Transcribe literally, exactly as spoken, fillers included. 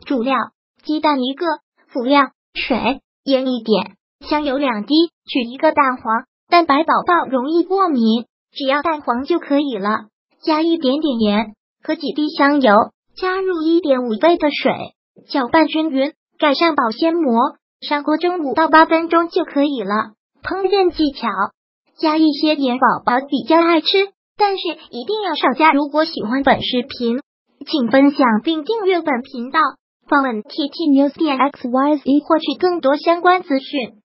主料：鸡蛋一个，辅料：水、盐一点，香油两滴，取一个蛋黄。蛋白宝宝容易过敏，只要蛋黄就可以了。加一点点盐和几滴香油，加入 一点五 倍的水，搅拌均匀，盖上保鲜膜，上锅蒸五到八分钟就可以了。烹饪技巧：加一些盐，宝宝比较爱吃，但是一定要少加。如果喜欢本视频，请分享并订阅本频道，访问 T T News 点 X Y Z 获取更多相关资讯。